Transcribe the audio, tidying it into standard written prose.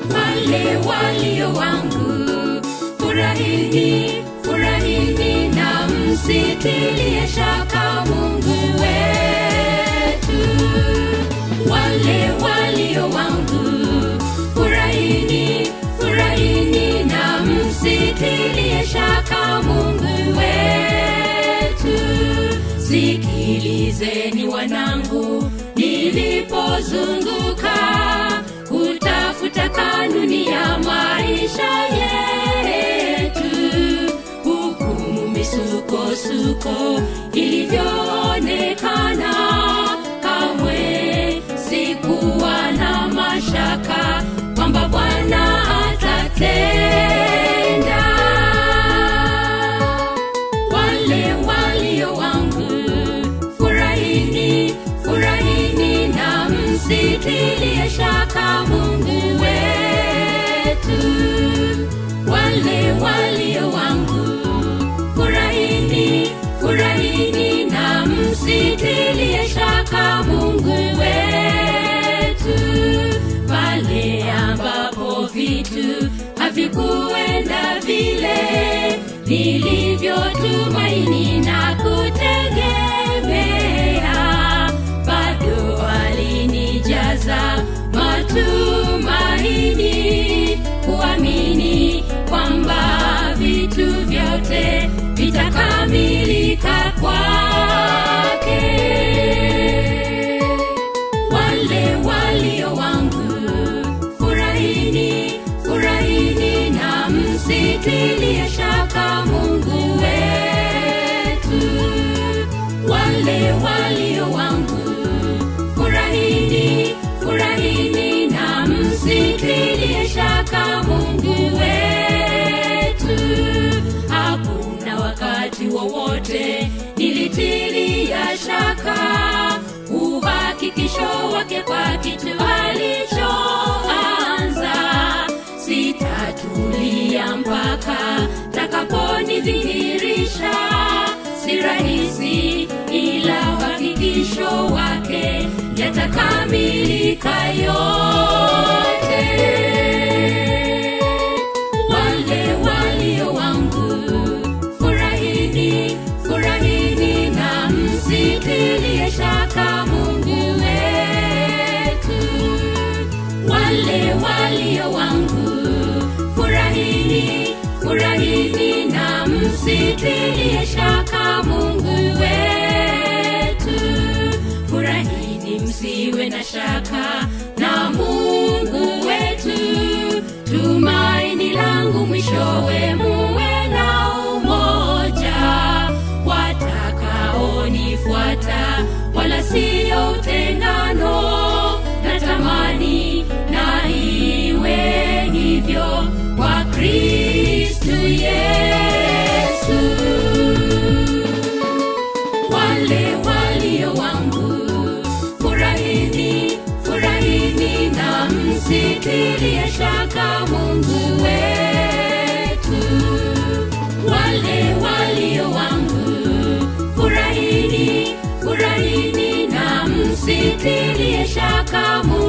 Wale walio wangu, furahini, furahini na msitilie shaka Mungu wetu. Wale walio wangu, furahini, furahini na msitilie shaka Mungu wetu. Sikilizeni wanangu, nilipozunguka kutafuta kanuni ya maisha yetu, hukumu misukosuko ilivyoonekana, kamwe sikuwa na mashaka kwamba Bwana atatenda. Wale walio wangu, furahini, furahini na msitilie shaka Mungu wetu. Wale walio wangu, furahini, furahini na msitilie shaka Mungu wetu. Pale ambapo vitu havikuenda vile nilivyotumaini na kutegemea, bado alinijaza matumaini, kuamini kwamba vitu vyote vitakamilika kwake. Wale walio wangu, furahini, furahini na msitilie shaka Mungu wetu. Wale walio wangu, furahini, furahini na msitilie shaka Mungu wetu. Hakuna wakati wowote nilitilia shaka uhakikisho wake kwa kitu alichoanza. Sitatulia mpaka takaponidhihirisha, si rahisi ila uhakikisho wake yatakamilika yote. Wale walio wangu, furahini, furahini na msitilie shaka Mungu wetu. Wale walio wangu, furahini, furahini na msitilie shaka Mungu wetu. Furahini, msiwe na shaka na Mungu wetu. Tumaini langu mwishowe muwe na umoja, watakaonifuata wala sio utengano. Natamani na iwe hivyo kwa Kristo Yesu. Wale walio wangu, furahini, furahini na msitilie shaka Mungu wetu. Wale walio wangu, furahini, furahini na msitilie shaka Mungu